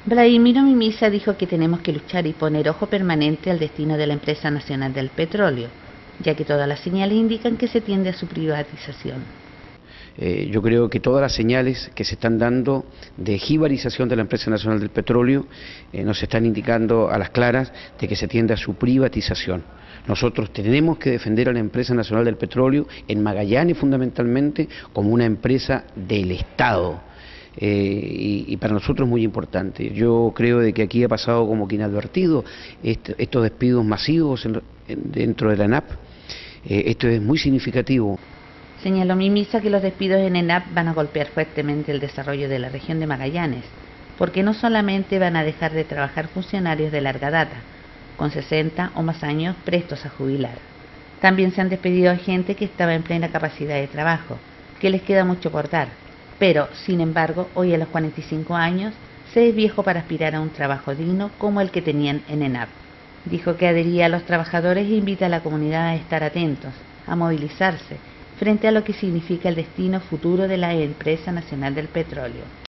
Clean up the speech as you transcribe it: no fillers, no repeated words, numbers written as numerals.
Vladimiro Mimisa dijo que tenemos que luchar y poner ojo permanente al destino de la empresa nacional del petróleo, ya que todas las señales indican que se tiende a su privatización. Yo creo que todas las señales que se están dando de jibarización de la empresa nacional del petróleo nos están indicando a las claras de que se tiende a su privatización. Nosotros tenemos que defender a la empresa nacional del petróleo en Magallanes fundamentalmente como una empresa del Estado. Y para nosotros es muy importante. Yo creo de que aquí ha pasado como que inadvertido estos despidos masivos dentro de la ENAP. Esto es muy significativo. Señaló Mimisa que los despidos en ENAP van a golpear fuertemente el desarrollo de la región de Magallanes, porque no solamente van a dejar de trabajar funcionarios de larga data, con 60 o más años prestos a jubilar. También se han despedido a gente que estaba en plena capacidad de trabajo, que les queda mucho por dar, pero, sin embargo, hoy a los 45 años se es viejo para aspirar a un trabajo digno como el que tenían en ENAP. Dijo que adhería a los trabajadores e invita a la comunidad a estar atentos, a movilizarse, frente a lo que significa el destino futuro de la empresa nacional del petróleo.